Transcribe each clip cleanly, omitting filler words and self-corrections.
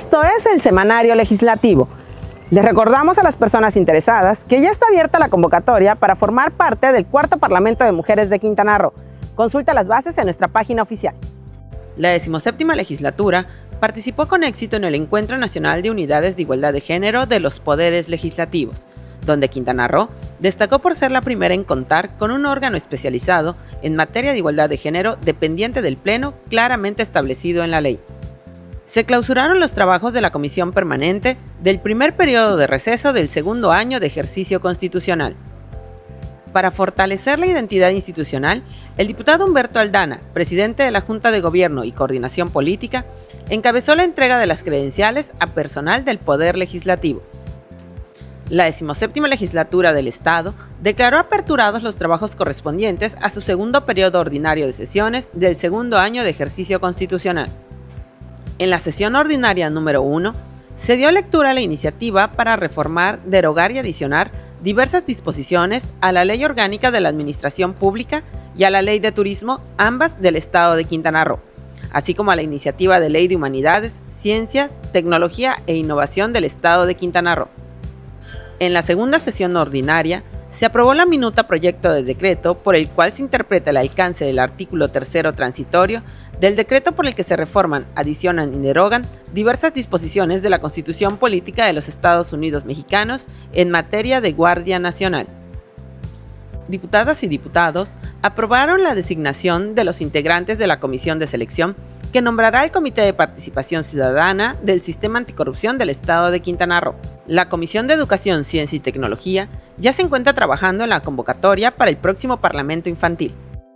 Esto es el Semanario Legislativo. Les recordamos a las personas interesadas que ya está abierta la convocatoria para formar parte del Cuarto Parlamento de Mujeres de Quintana Roo. Consulta las bases en nuestra página oficial. La 17ª legislatura participó con éxito en el Encuentro Nacional de Unidades de Igualdad de Género de los Poderes Legislativos, donde Quintana Roo destacó por ser la primera en contar con un órgano especializado en materia de igualdad de género dependiente del Pleno, claramente establecido en la ley. Se clausuraron los trabajos de la Comisión Permanente del primer periodo de receso del segundo año de ejercicio constitucional. Para fortalecer la identidad institucional, el diputado Humberto Aldana, presidente de la Junta de Gobierno y Coordinación Política, encabezó la entrega de las credenciales a personal del Poder Legislativo. La 17ª legislatura del Estado declaró aperturados los trabajos correspondientes a su segundo periodo ordinario de sesiones del segundo año de ejercicio constitucional. En la sesión ordinaria número 1, se dio lectura a la iniciativa para reformar, derogar y adicionar diversas disposiciones a la Ley Orgánica de la Administración Pública y a la Ley de Turismo, ambas del Estado de Quintana Roo, así como a la iniciativa de Ley de Humanidades, Ciencias, Tecnología e Innovación del Estado de Quintana Roo. En la segunda sesión ordinaria, se aprobó la minuta proyecto de decreto por el cual se interpreta el alcance del artículo 3º transitorio del decreto por el que se reforman, adicionan y derogan diversas disposiciones de la Constitución Política de los Estados Unidos Mexicanos en materia de Guardia Nacional. Diputadas y diputados aprobaron la designación de los integrantes de la Comisión de Selección que nombrará el Comité de Participación Ciudadana del Sistema Anticorrupción del Estado de Quintana Roo. La Comisión de Educación, Ciencia y Tecnología ya se encuentra trabajando en la convocatoria para el próximo Parlamento Infantil.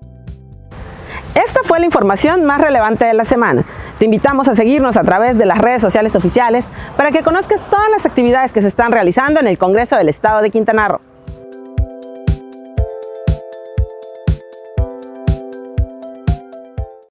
Esta fue la información más relevante de la semana. Te invitamos a seguirnos a través de las redes sociales oficiales para que conozcas todas las actividades que se están realizando en el Congreso del Estado de Quintana Roo.